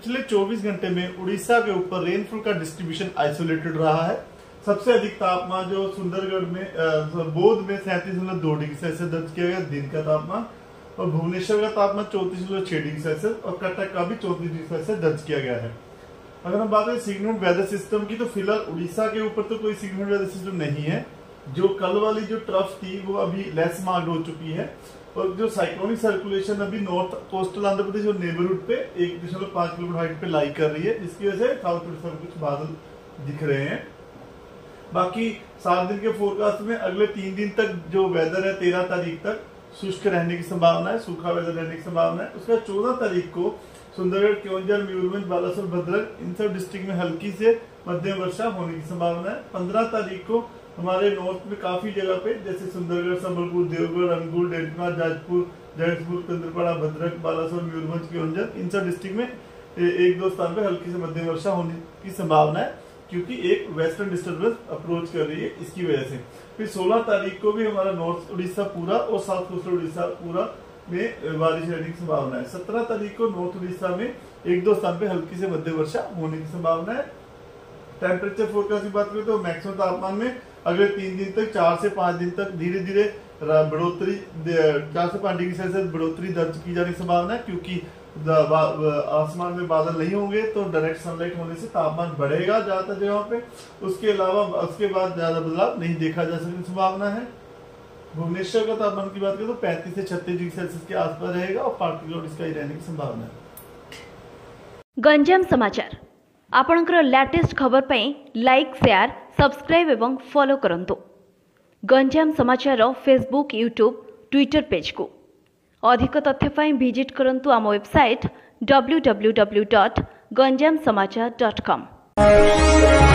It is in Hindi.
पिछले 24 घंटे में उड़ीसा के ऊपर रेनफॉल का डिस्ट्रीब्यूशन आइसोलेटेड रहा है। सबसे अधिक तापमान जो सुंदरगढ़ में बोध में 37.2 डिग्री सेल्सियस दर्ज किया गया दिन का तापमान, और भुवनेश्वर का तापमान 34.6 डिग्री सेल्सियस और कटक का भी 34 डिग्री सेल्सियस दर्ज किया गया है। अगर हम बात करें सिग्निफिकेंट वेदर सिस्टम की, तो फिलहाल उड़ीसा के ऊपर तो कोई सिग्निफिकेंट वेदर सिस्टम नहीं है। जो कल वाली जो ट्रफ थी वो अभी लेस मार्क्ड हो चुकी है, और जो साइक्लोनिक सर्कुलेशन अभी नॉर्थ कोस्टल आंध्र प्रदेश और नेबरहुड पे 1.5 किलोमीटर हाइट पे लाई कर रही है, जिसकी वजह से साउथ उड़ीसा में कुछ बादल दिख रहे हैं। बाकी 7 दिन के फोरकास्ट में अगले 3 दिन तक जो वेदर है 13 तारीख तक शुष्क रहने की संभावना है, सूखा वेदर रहने की संभावना है। उसके बाद 14 तारीख को सुंदरगढ़, केवंझर, मयूरभंज, बालासोर, भद्रक इन सब डिस्ट्रिक्ट में हल्की से मध्यम वर्षा होने की संभावना है। 15 तारीख को हमारे नॉर्थ में काफी जगह पे जैसे सुंदरगढ़, संबलपुर, देवगढ़, अनुगुल, डेढ़कना, जाजपुर, जगतपुर, केंद्रपाड़ा, भद्रक, बालासोर, मयूरभंज, केवंझर इन सब डिस्ट्रिक्ट में 1-2 स्थान पे हल्की से मध्यम वर्षा होने की संभावना है, क्योंकि एक वेस्टर्न डिस्टर्बेंस अप्रोच कर रही है, इसकी वजह से। फिर 16 तारीख को भी हमारा नॉर्थ उड़ीसा पूरा और साउथ कोस्टल उड़ीसा पूरा में बारिश रहने की संभावना है। 17 तारीख को नॉर्थ उड़ीसा में 1-2 स्थान पे हल्की से मध्यम वर्षा होने की संभावना है। टेम्परेचर फोरकास्ट की बात करें तो मैक्सिमम तापमान में अगले 3 दिन तक 4 से 5 दिन तक धीरे धीरे बढ़ोतरी 4 से 5 डिग्री सेल्सियस बढ़ोतरी दर्ज की जाने की संभावना है, क्योंकि आसमान में बादल नहीं होंगे तो डायरेक्ट सनलाइट होने से तापमान बढ़ेगा ज्यादातर जगहों पे। उसके अलावा उसके बाद ज्यादा बदलाव नहीं देखा जा सकने की संभावना है। भुवनेश्वर का तापमान की बात करें तो 35 से 36 डिग्री सेल्सियस के आसपास रहेगा और पार्टिकल क्लाउड इसका ही रहने की संभावना है। गंजाम समाचार आपणकर लेटेस्ट खबर पई लाइक, शेयर, सब्सक्राइब एवं फॉलो करंतु। गंजाम समाचार फेसबुक, यूट्यूब, ट्विटर पेज को अधिक तथ्य पाई विजिट करंतु आम वेबसाइट www.ganjamsamachar.com।